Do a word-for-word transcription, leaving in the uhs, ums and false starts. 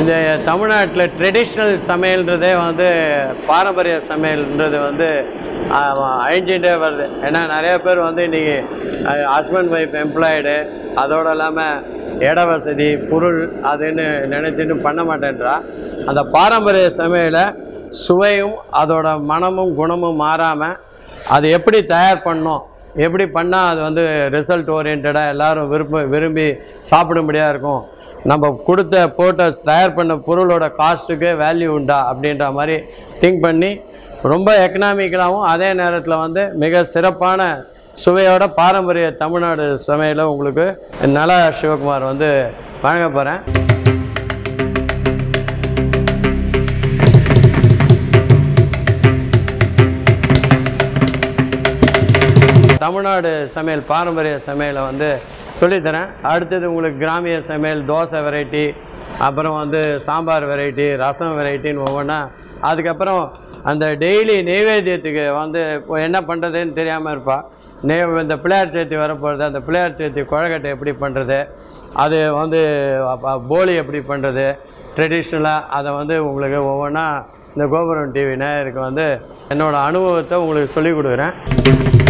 இந்த தமிழ்நாட்டில் ட்ரெடிஷ்னல் சமையல்ன்றதே வந்து பாரம்பரிய சமையல்ன்றது வந்து அழிஞ்சிட்டே வருது. ஏன்னா நிறைய பேர் வந்து இன்றைக்கி ஹஸ்பண்ட் ஒய்ஃப் எம்ப்ளாய்டு, அதோடு இல்லாமல் இட வசதி பொருள் அதுன்னு நினச்சிட்டு பண்ண மாட்டேன்றா. அந்த பாரம்பரிய சமையலை சுவையும் அதோட மனமும் குணமும் மாறாமல் அது எப்படி தயார் பண்ணோம், எப்படி பண்ணால் அது வந்து ரிசல்ட் ஓரியன்டாக எல்லோரும் விரும்ப விரும்பி சாப்பிடும்படியாக இருக்கும், நம்ம கொடுத்த போட்ட தயார் பண்ண பொருளோட காஸ்ட்டுக்கு வேல்யூ உண்டா அப்படின்ற மாதிரி திங்க் பண்ணி ரொம்ப எக்கனாமிக்கலாகவும் அதே நேரத்தில் வந்து மிக சிறப்பான சுவையோட பாரம்பரிய தமிழ்நாடு சமையலை உங்களுக்கு நல சிவகுமார் வந்து வழங்க போகிறேன். தமிழ்நாடு சமையல் பாரம்பரிய சமையலை வந்து சொல்லித்தரேன். அடுத்தது உங்களுக்கு கிராமிய சமையல், தோசை வெரைட்டி, அப்புறம் வந்து சாம்பார் வெரைட்டி, ரசம் வெரைட்டின்னு ஒவ்வொன்றா. அதுக்கப்புறம் அந்த டெய்லி நெய்வேத்தியத்துக்கு வந்து இப்போ என்ன பண்ணுறதுன்னு தெரியாமல் இருப்பாள். நெய் இந்த பிள்ளையார் சேர்த்தி வரப்போகிறது, அந்த பிள்ளையார் சேர்த்தி குழக்கட்டை எப்படி பண்ணுறது, அது வந்து போலி எப்படி பண்ணுறது ட்ரெடிஷ்னலாக, அதை வந்து உங்களுக்கு ஒவ்வொன்றா இந்த கோபுரம் டிவி நேயருக்கு வந்து என்னோடய அனுபவத்தை உங்களுக்கு சொல்லிக் கொடுக்குறேன்.